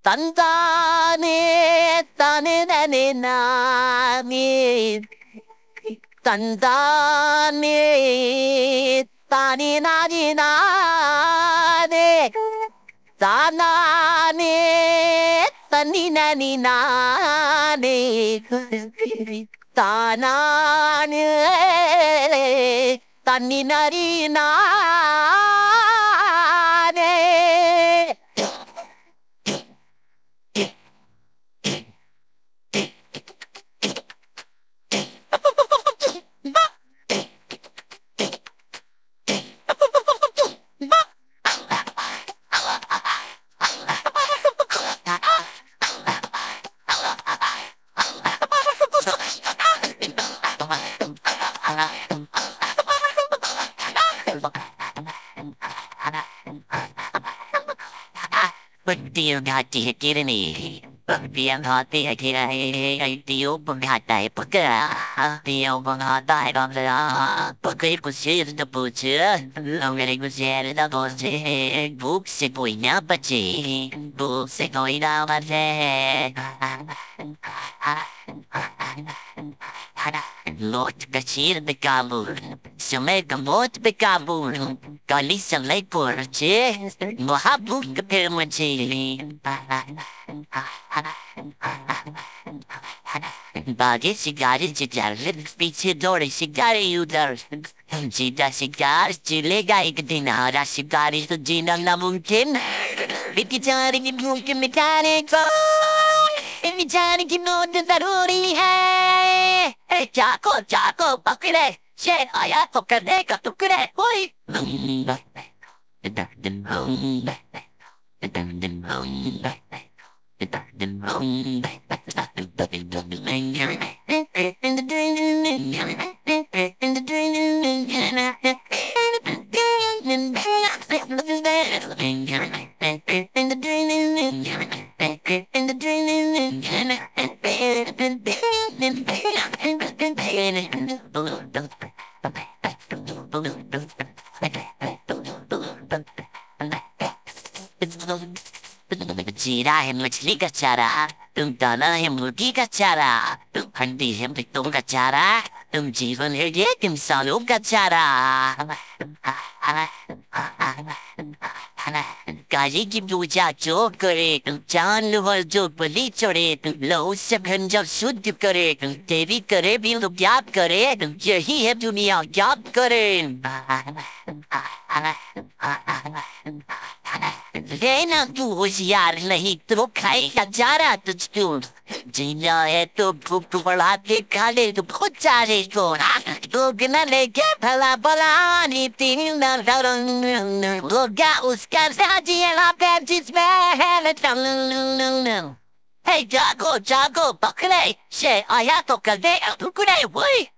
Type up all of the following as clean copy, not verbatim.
Tandane, tane nane nani, tandane, tani nani nani, tanane, tani nani nani, tanane, tani nani nani. But dear God, dear Kidney. Bien hot the ideal from hot day, but the open hot died on the but it was here the butcher. Already was here in the butcher. Books it going out, but books it going out my head. Lord, the cheer the gaboo. So make a more to be gaboo. Galisa lake for a chair. Mohabu compare with tea. Bagi sigari cigar, speech dori sigari udar. Cita sigar, cilega ikatina, da sigari to Gina Namunkin. Vititari mungkin mechanic. Vititari kino de daruri hai. Hey, Chaco, Chaco, bakile. She, I to Kadeka to Kure. Oi. Jira him which liga chara, dana him ludiga chara, handi him the tonga chara, jivan here yet him saluga chara. Gaji give you a joke correct, John Luhal joke polichore, low second job should do correct, David Karebi look yap correct, he have to me out job correct. Rena tu hoशियार नहीं तो खाएगा Zara तुझको जीना है तो भूख बढ़ा के खा ले तो बहुत सारे को तो गिना लेके भला भला नी तीन लोगा उसका साजिया पैर जिसमें है लटल Hey जागो जागो पकड़े शे आया तो कर दे टुकड़े वही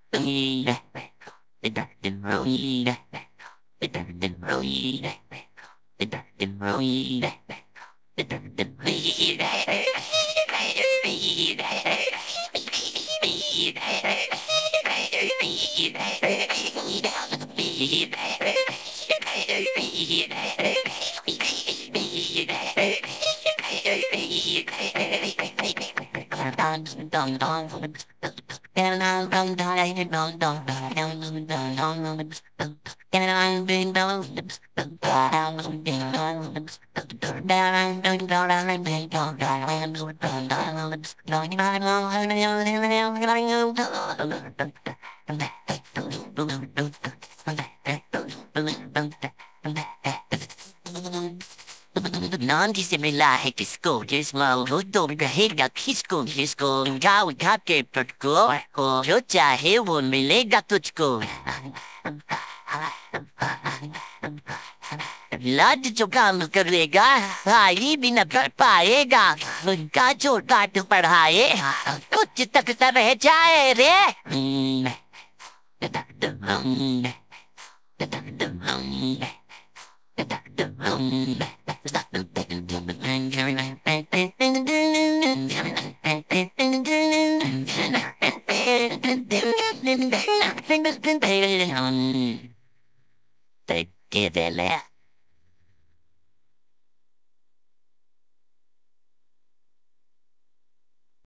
Non di similar che scopi small do behavior kisco kisco gau kake per go o jocha he won me lega to go Lad jogam करेगा आई बिना कर पाएगा उनका छोटा तो पढ़ाए कुछ तक तो रह जाए रे